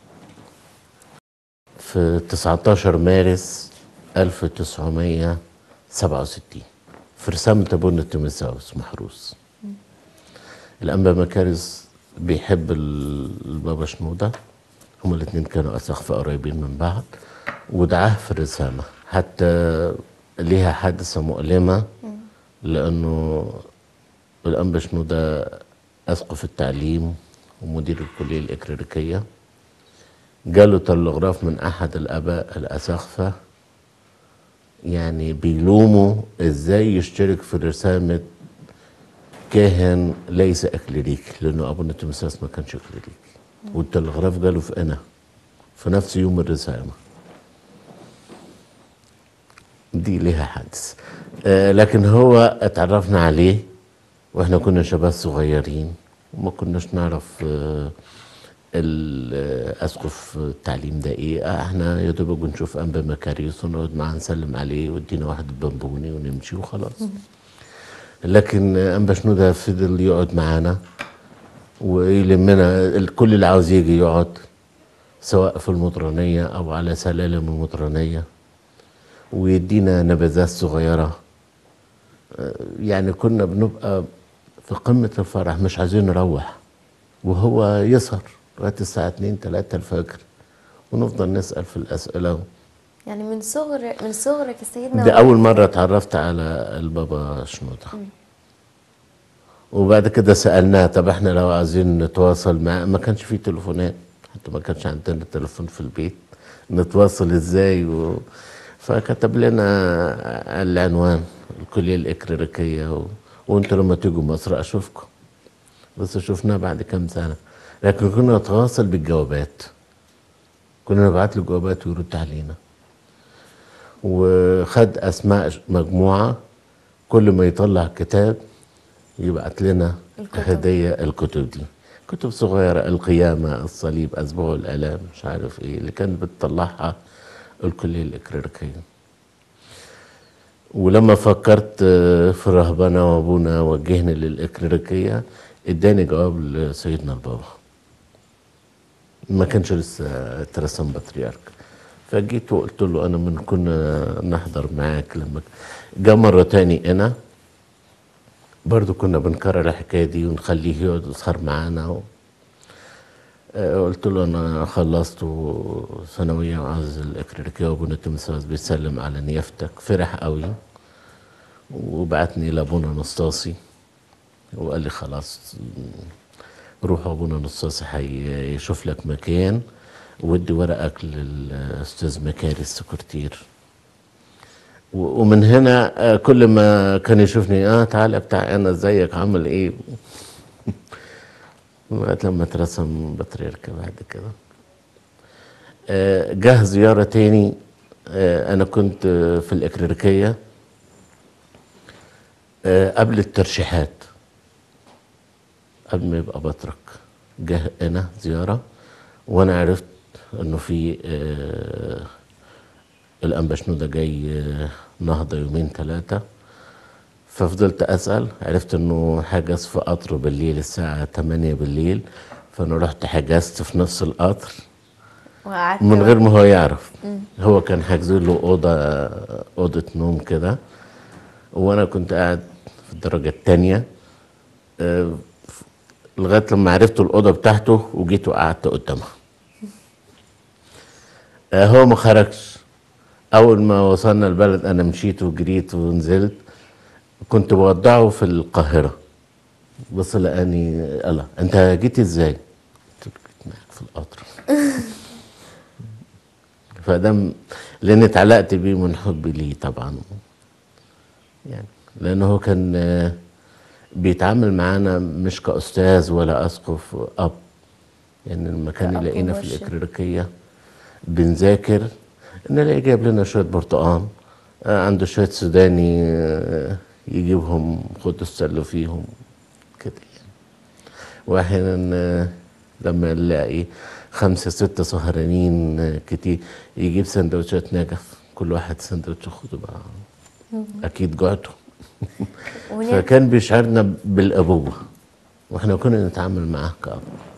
في تسعتاشر مارس ألف وتسعمية وسبعة وستين، في رسامة أبونا تيمساوس محروس. الأنبا مكارس بيحب البابا شنودة، هما الاتنين كانوا أساقفة قريبين من بعض، ودعاه في الرسامة. حتى ليها حادثة مؤلمة، لأنه الأنبا شنودة أسقف التعليم ومدير الكلية الإكليريكية، جاله تلغراف من أحد الآباء الأساقفة يعني بيلوموا إزاي يشترك في رسامة كاهن ليس إكليريكي، لأنه أبونا تيمساوس ما كانش إكليريكي. والتلغراف جاله في قنا في نفس يوم الرسامة. دي ليها حادث. آه لكن هو اتعرفنا عليه واحنا كنا شباب صغيرين، وما كناش نعرف آه الاسقف التعليم ده ايه. آه احنا يا دوب بنشوف انبا مكاريوس ونقعد معاه نسلم عليه ويدينا واحد بامبوني ونمشي وخلاص. لكن انبا شنودة فضل يقعد معانا ويلمنا، كل اللي عاوز يجي يقعد، سواء في المطرانية او على سلالم المطرانية، ويدينا نبذات صغيرة. يعني كنا بنبقى في قمة الفرح مش عايزين نروح، وهو يسهر لغاية الساعة اتنين تلاتة الفجر ونفضل نسأل في الأسئلة. يعني من صغر من صغرك يا سيدنا. ده أول مرة اتعرفت على البابا شنودة. وبعد كده سألناه طب احنا لو عايزين نتواصل معاه، ما كانش فيه تليفونات، حتى ما كانش عندنا تليفون في البيت، نتواصل ازاي و... فكتب لنا العنوان الكلية الإكليريكية و... وانتوا لما تيجوا مصر اشوفكم. بس شفناه بعد كام سنة، لكن كنا نتواصل بالجوابات، كنا نبعت له جوابات ويرد علينا. وخد اسماء مجموعة، كل ما يطلع كتاب يبعت لنا الكتب. هدية. الكتب دي كتب صغيرة، القيامة، الصليب، أسبوع الآلام، مش عارف ايه اللي كانت بتطلعها الكلية الإكليريكية. ولما فكرت في الرهبنة وأبونا وجهني للإكليريكية اداني جواب لسيدنا البابا، ما كانش لسه اترسم بطريرك. فجيت وقلت له أنا من كنا نحضر معاك. لما جاء مرة تاني أنا برضو كنا بنكرر الحكاية دي ونخليه يقعد يسهر معانا و... قلت له أنا خلصت ثانوية وعايز الإكليريكية وأبونا تيموثاوس بيسلم على نيافتك. فرح قوي وبعتني لأبونا نسطاسي وقال لي خلاص روح أبونا نسطاسي هيشوف لك مكان ودي ورقك للأستاذ مكاري السكرتير. ومن هنا كل ما كان يشوفني اه تعالى بتاع انا ازيك عامل ايه لغايه لما اترسم بطريركه بعد كده. آه جه زياره تاني. آه انا كنت في الإكليريكية آه قبل الترشيحات قبل ما يبقى بطرك. جه هنا زياره وانا عرفت انه في آه الأنبا شنودة جاي آه نهضة يومين ثلاثة. ففضلت أسأل، عرفت إنه حجز في قطر بالليل الساعة تمانية بالليل، فأنا رحت حجزت في نفس القطر من غير ما هو يعرف. مم. هو كان حاجز له أوضة أوضة نوم كده، وأنا كنت قاعد في الدرجة التانية أه لغاية لما عرفت الأوضة بتاعته وجيت وقعدت قدامها. أه هو ما خرجش. أول ما وصلنا البلد أنا مشيت وجريت ونزلت. كنت بودعه في القاهرة، بص لقاني الله انت جيت ازاي؟ قلت له جيت معاك في القطر. فده لان اتعلقت بيه من حبي ليه طبعا، يعني لانه هو كان بيتعامل معانا مش كأستاذ ولا أسقف أب. يعني لما كان يلاقينا في الإكليريكية بنذاكر نلاقي جايب لنا شوية برتقان، عنده شوية سوداني يجيبهم خدوا استلوا فيهم كده يعني. واحيانا لما نلاقي خمسة ستة سهرانين كتير يجيب سندوتشات نجف، كل واحد سندوتش خده بقى اكيد جعتوا. فكان بيشعرنا بالابوه واحنا كنا نتعامل معاه كأب.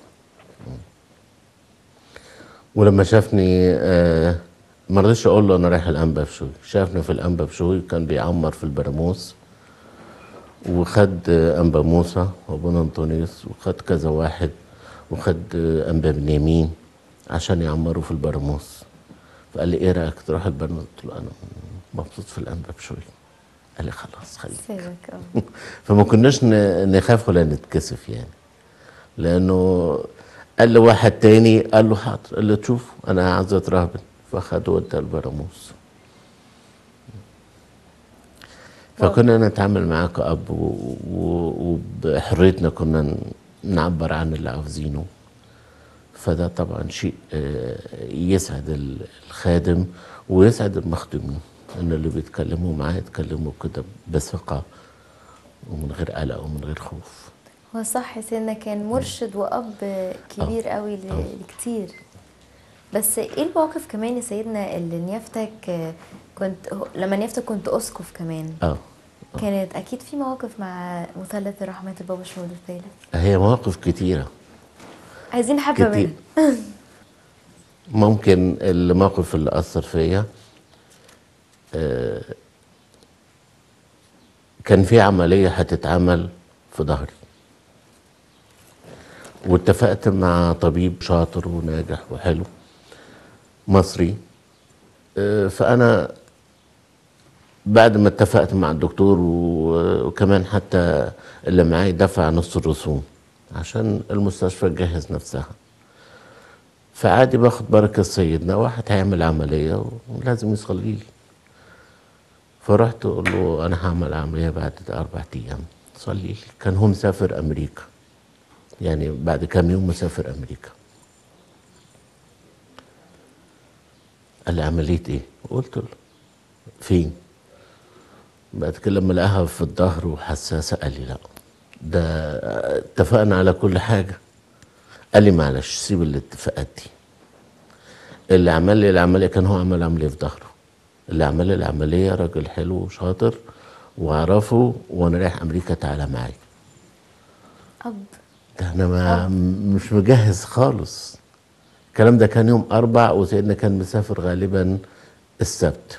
ولما شافني آه ما رضيتش اقول له انا رايح الانبا بشوي، شافني في الانبا بشوي كان بيعمر في البراموس، وخد انبا موسى وابونا انطونيوس وخد كذا واحد وخد انبا بنيامين عشان يعمروا في البراموس. فقال لي ايه رايك تروح البراموس؟ قلت له انا مبسوط في الانبا بشوي. قال لي خلاص خليك. فما كناش نخاف ولا نتكسف يعني، لانه قال له واحد تاني قال له حاضر، قال له تشوف انا عايز اترهبن، فاخده ودى البراموس. فكنا نتعامل معاه كأب وبحريتنا كنا نعبر عن اللي عاوزينه. فده طبعا شيء يسعد الخادم ويسعد المخدومين ان اللي بيتكلموا معاه يتكلموا كده بثقة ومن غير قلق ومن غير خوف. هو صح، سيدنا كان مرشد وأب كبير أوه. قوي لكتير. بس ايه المواقف كمان يا سيدنا اللي نيافتك كنت لما نيافتك كنت أسقف كمان؟ اه كانت اكيد في مواقف مع مثلث الرحمات البابا شنودة الثالث. هي مواقف كتيرة، عايزين حبة منها. ممكن الموقف اللي أثر فيا آه كان في عملية هتتعمل في ظهري، واتفقت مع طبيب شاطر وناجح وحلو مصري. آه فأنا بعد ما اتفقت مع الدكتور وكمان حتى اللي معايا دفع نص الرسوم عشان المستشفى تجهز نفسها، فعادي باخد بركة سيدنا، واحد هيعمل عملية ولازم يصلي لي. فرحت اقول له انا هعمل عملية بعد اربع ايام صلي لي. كان هو مسافر امريكا، يعني بعد كام يوم مسافر امريكا. قال لي عملية ايه؟ قلت له فين؟ بعد كده لما لقاها في الظهر وحساسة قال لي لا ده اتفقنا على كل حاجة. قال لي معلش سيب الاتفاقات دي، اللي عمل لي العمليه كان هو عمل عمليه في ظهره. اللي عمل لي العمليه راجل حلو وشاطر واعرفه، وانا رايح امريكا تعالى معايا. اب. ده انا ما مش مجهز خالص. الكلام ده كان يوم اربع، وسيدنا كان مسافر غالبا السبت.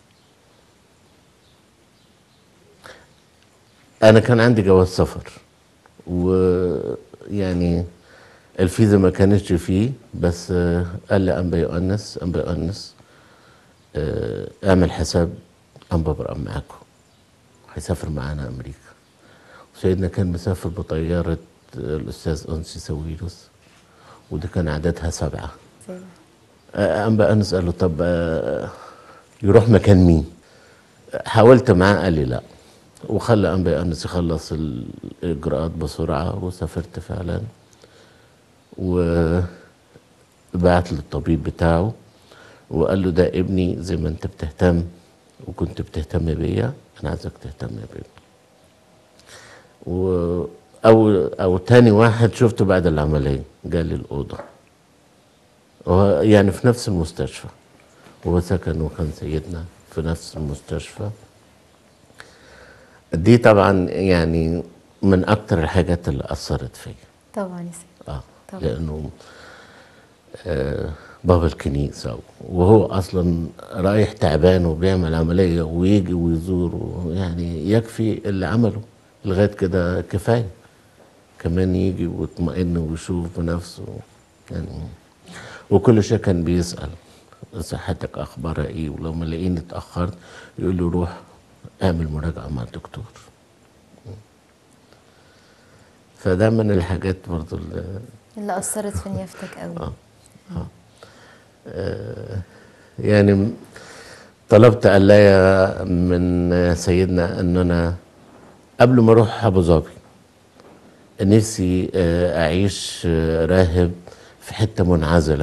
انا كان عندي جواز سفر، ويعني الفيزا ما كانتش فيه، بس آه، قال لي انبا يؤنس انبا يؤنس آه، اعمل حساب انبا برقم معاكم، هيسافر معانا امريكا. وسيدنا كان مسافر بطياره آه، الاستاذ انسي ساويرس، ودي كان عددها سبعه. آه، انبا انس قال له طب آه، يروح مكان مين؟ حاولت معاه قال لي لا، وخلى انبا انس يخلص الاجراءات بسرعه، وسافرت فعلا. وبعت للطبيب بتاعه وقال له ده ابني، زي ما انت بتهتم وكنت بتهتم بيا، انا عايزك تهتم بابني. و او او تاني واحد شفته بعد العمليه جالي الاوضه، هو يعني في نفس المستشفى، هو سكن وكان سيدنا في نفس المستشفى. دي طبعا يعني من اكتر الحاجات اللي اثرت فيا. طبعا يا سيدي. اه طبعا. لانه آه بابا الكنيسه، وهو اصلا رايح تعبان وبيعمل عمليه ويجي ويزور، يعني يكفي اللي عمله لغايه كده كفايه، كمان يجي ويطمئن ويشوف بنفسه يعني. وكل شيء كان بيسال صحتك اخبارها ايه، ولو ما لقيني اتاخرت يقول له روح اعمل مراجعه مع الدكتور. فده من الحاجات برضو اللي, اللي اثرت في نيافتك قوي. آه. آه. آه. يعني طلبت قلاية من سيدنا ان انا قبل ما اروح ابو ظبي نفسي آه، اعيش آه، راهب في حته منعزله.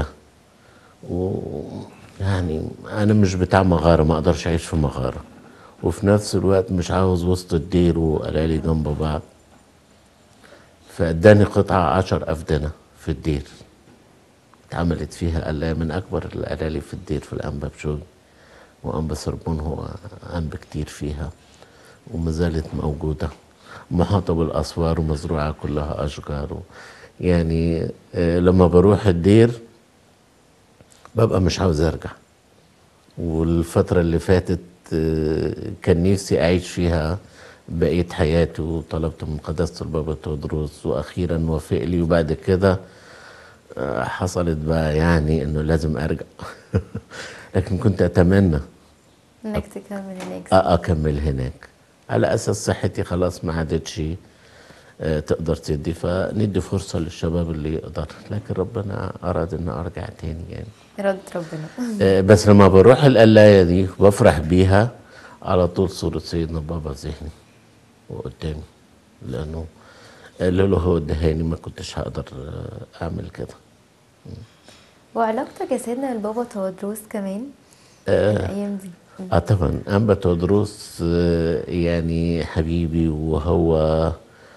ويعني انا مش بتاع مغاره، ما اقدرش اعيش في مغاره، وفي نفس الوقت مش عاوز وسط الدير وقلالي جنب بعض. فاداني قطعه عشر افدنه في الدير، اتعملت فيها قلاية من اكبر القلالي في الدير في الانبا بشوي، وانبا سربون هو انبا كتير فيها، وما زالت موجوده محاطه بالاسوار ومزروعه كلها اشجار و يعني آه، لما بروح الدير ببقى مش عاوز ارجع. والفتره اللي فاتت آه، كان نفسي اعيش فيها بقية حياتي، وطلبت من قداسة البابا تودروس واخيرا وافق لي. وبعد كده آه، حصلت بقى يعني انه لازم ارجع لكن كنت اتمنى انك تكمل هناك. أ- اكمل هناك، على اساس صحتي خلاص ما عادتش آه، تقدر تدي، فندي فرصة للشباب اللي يقدر. لكن ربنا أراد إن أرجع تاني يعني. إرادة ربنا. آه، بس لما بروح القلاية دي بفرح بيها على طول، صورة سيدنا بابا ذهني وقدامي، لأنه لولا هو ادهاني ما كنتش هقدر آه، أعمل كده. وعلاقتك يا سيدنا بالبابا تودروس كمان الأيام دي؟ اه طبعا أنبا تودروس آه، يعني حبيبي، وهو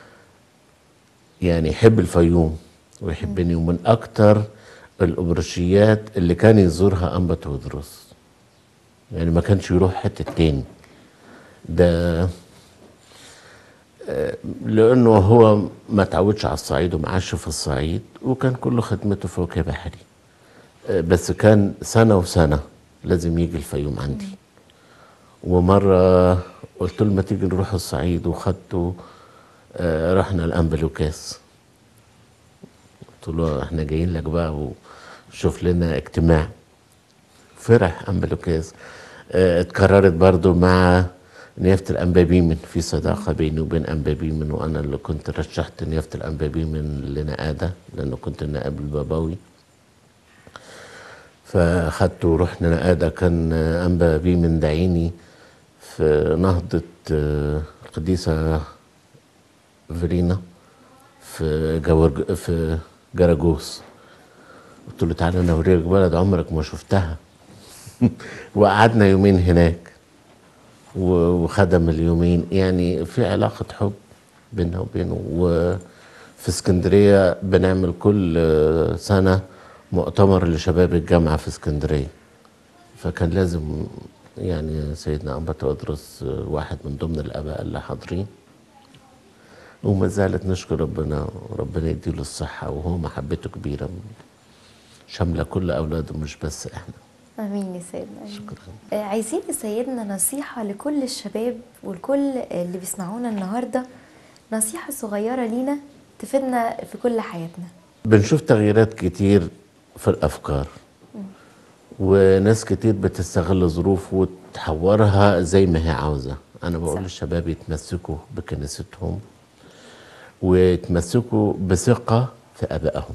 يعني يحب الفيوم ويحبني، ومن أكتر الأبرشيات اللي كان يزورها أنبا تودروس، يعني ما كانش يروح حتة تاني. ده آه، لأنه هو ما تعودش على الصعيد وما عاش في الصعيد، وكان كل خدمته في وجه بحري. آه، بس كان سنة وسنة لازم يجي الفيوم عندي. ومرة قلت له ما تيجي نروح الصعيد، وخدته آه، رحنا الأنبلوكاس. قلت له احنا جايين لك بقى وشوف لنا اجتماع. فرح أنبلوكاس. اه اتكررت برضو مع نيافة الأنبابيمن، في صداقة بيني وبين أنبابيمن، وأنا اللي كنت رشحت نيافة الأنبابيمن لنقادة لأنه كنت النائب البابوي. فأخدته ورحنا نقادة. كان أنبابيمن دعيني في نهضة اه، القديسة فيرينا في جورج في جراجوس. قلت له تعالى انا اوريك بلد عمرك ما شفتها وقعدنا يومين هناك وخدم اليومين، يعني في علاقة حب بيننا وبينه. وفي اسكندرية بنعمل كل سنة مؤتمر لشباب الجامعة في اسكندرية، فكان لازم يعني سيدنا أنبا تودرس واحد من ضمن الآباء اللي حاضرين، وما زالت نشكر ربنا، وربنا يديله الصحة، وهو محبته كبيرة شاملة كل أولاده مش بس إحنا. امين يا سيدنا. آمين. شكرا. آه، عايزين يا سيدنا نصيحة لكل الشباب والكل اللي بيسمعونا النهاردة، نصيحة صغيرة لينا تفيدنا في كل حياتنا. بنشوف تغييرات كتير في الأفكار، وناس كتير بتستغل ظروف وتحورها زي ما هي عاوزة. أنا بقول صح. للشباب يتمسكوا بكنيستهم، ويتمسكوا بثقة في أبائهم.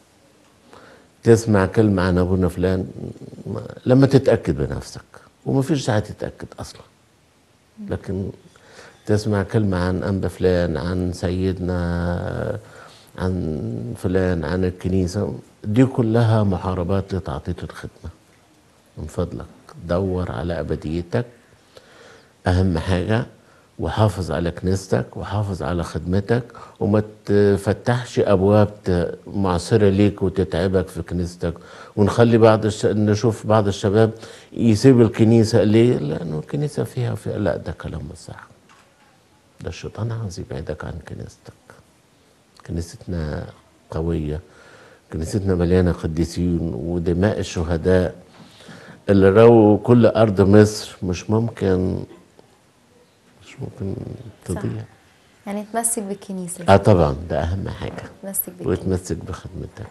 تسمع كلمة عن أبونا فلان لما تتأكد بنفسك، ومفيش ساعة تتأكد أصلا، لكن تسمع كلمة عن أنبا فلان، عن سيدنا، عن فلان، عن الكنيسة، دي كلها محاربات لتعطيل الخدمة. من فضلك دور على أبديتك أهم حاجة، وحافظ على كنيستك، وحافظ على خدمتك، وما تفتحش أبواب معصرة ليك وتتعبك في كنيستك. ونخلي بعض الش... نشوف بعض الشباب يسيب الكنيسة ليه؟ لأنه الكنيسة فيها فيها لا، ده كلام مش صح. ده الشيطان عاوز يبعدك عن كنيستك. كنيستنا قوية، كنيستنا مليانة قديسين ودماء الشهداء اللي رووا كل أرض مصر، مش ممكن مش ممكن تضيع. يعني تمسك بالكنيسة. اه طبعا، ده أهم حاجة، تمسك بالكنيسة وتمسك بخدمتك.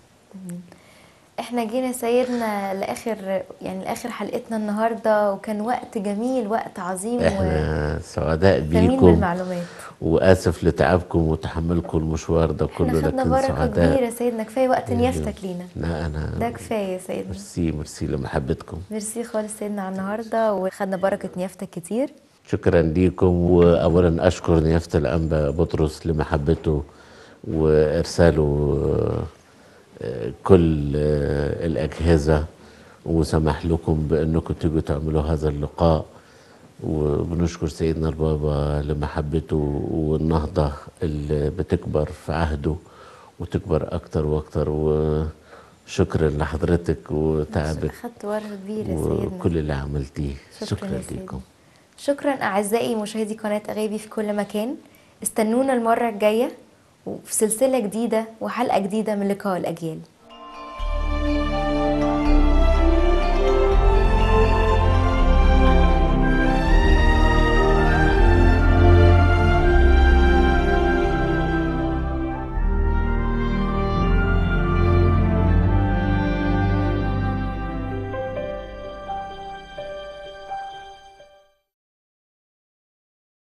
احنا جينا سيدنا لاخر يعني لاخر حلقتنا النهارده، وكان وقت جميل، وقت عظيم، احنا سعداء وثمين بيكم، بالمعلومات. وآسف لتعبكم وتحملكم المشوار ده كله، احنا خدنا لكن بركه سعداء. كبيره سيدنا، كفايه وقت نيافتك لينا. لا أنا ده كفايه يا سيدنا. ميرسي ميرسي لمحبتكم. ميرسي خالص سيدنا على النهارده، وخدنا بركه نيافتك كتير. شكرا ليكم، وأولا أشكر نيافة الأنبا بطرس لمحبته وإرساله آه، كل آه، الأجهزة، وسمح لكم بأنكم تيجوا تعملوا هذا اللقاء. وبنشكر سيدنا البابا لمحبته والنهضة اللي بتكبر في عهده وتكبر أكتر وأكتر. وشكرا لحضرتك وتعبك خدت ورقه كبيره يا سيدنا، وكل اللي عملتيه. شكرا, شكرا يا سيدنا. ليكم. شكرا أعزائي مشاهدي قناة أغابي في كل مكان. استنونا المرة الجاية وفي سلسلة جديدة وحلقة جديدة من لقاء الأجيال.